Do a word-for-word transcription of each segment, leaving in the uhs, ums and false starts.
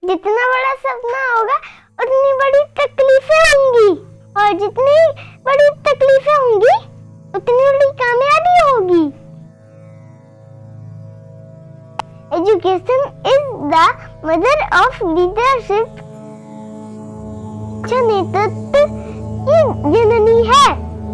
जितना बड़ा सपना होगा उतनी बड़ी तकलीफें होंगी, और जितनी बड़ी तकलीफें होंगी उतनी बड़ी कामयाबी होगी। Education is the mother of leadership. अच्छा नेतृत्व की जननी है।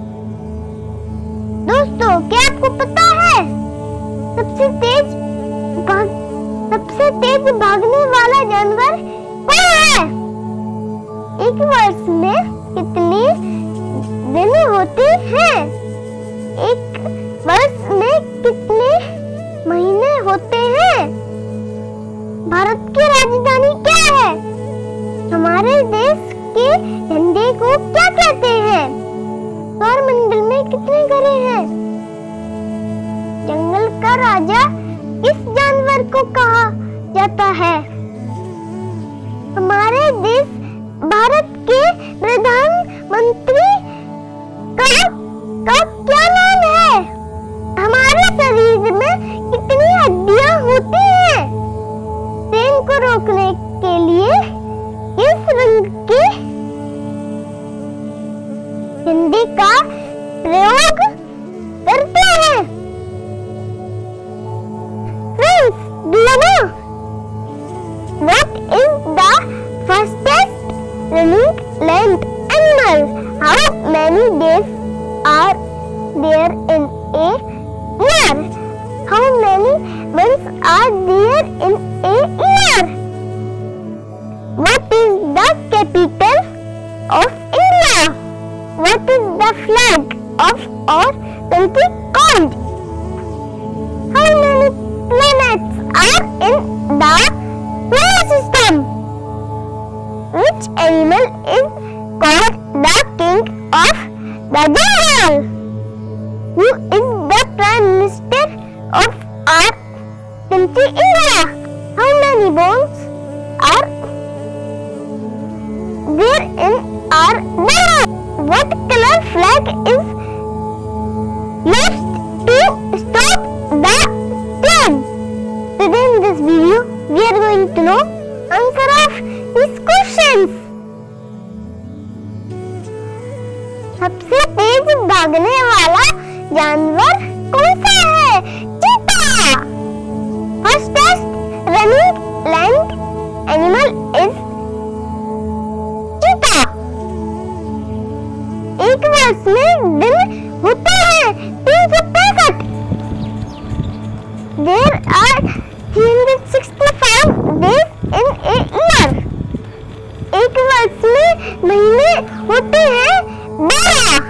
दोस्तों, क्या आपको पता है सबसे तेज भाग सबसे तेज भागने वाला जानवर कौन है? एक वर्ष में कितने दिन होते हैं? एक वर्ष में कितने महीने होते हैं? भारत की राजधानी क्या है? हमारे देश के झंडे को क्या कहते हैं? सौरमंडल में कितने ग्रह हैं? जंगल का राजा किस जानवर को कहा जाता है? हमारे देश भारत के प्रधानमंत्री का, का क्या नाम है? हमारे शरीर में कितनी हड्डियां होती हैं? ट्रेन को रोकने के लिए किस रंग के झंडे का प्रयोग करते हैं? Do you know what is the fastest running land animal? How many days are there in a year? How many months are there in a year? What is the capital of India? What is the flag of our country called? How many planets are in the solar system? Which animal is called the king of the jungle? Who is the prime minister of our country India? How many bones are there in our body? What color flag is used to stop the plane? Today in this video, we are going to know answer of these questions. सबसे तेज भागने वाला जानवर कौन सा है? चीता। Fastest running land animal is चीता। एक वर्ष में दिन होते हैं तीन सौ पैंसठ। There are three hundred sixty-five days in a year. एक वर्ष में महीने होते हैं बारह।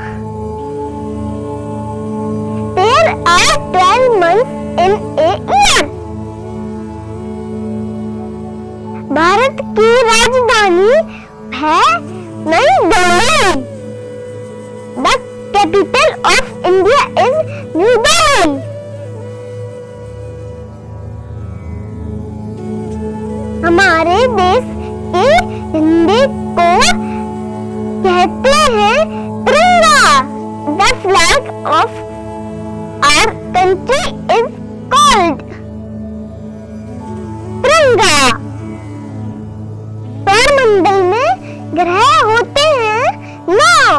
There are twelve months in a year. Bharat की राजधानी है नई Delhi. The capital of India is New Delhi. हमारे देश के झंडे को कहते हैं तिरंगा। The flag of our country is called तिरंगा। सौरमंडल में ग्रह होते हैं नौ।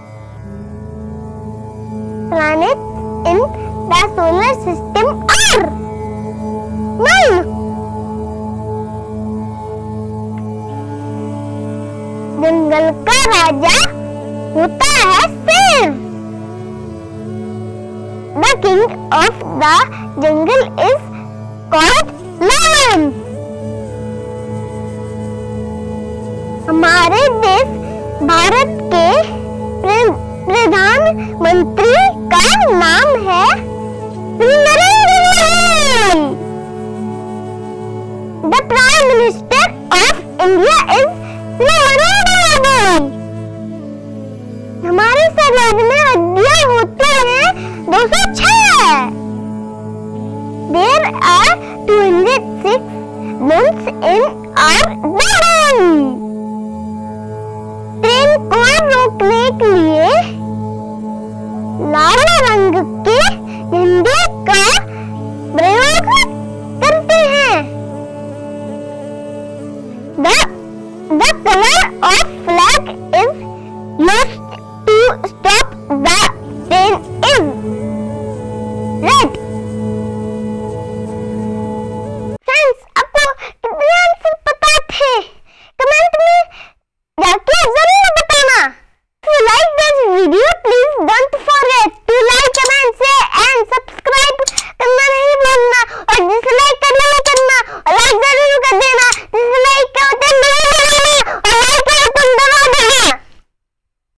Planets in the solar system are nine. जंगल का राजा होता है शेर। The king of the jungle is called lion. हमारे देश भारत के प्रधानमंत्री का नाम है Narendra Modi. The prime minister of India is Narendra Modi. हमारे शरीर में हड्डियां होती हैं दो सौ छह। There are two hundred six bones in our body. Train को रोकने के लिए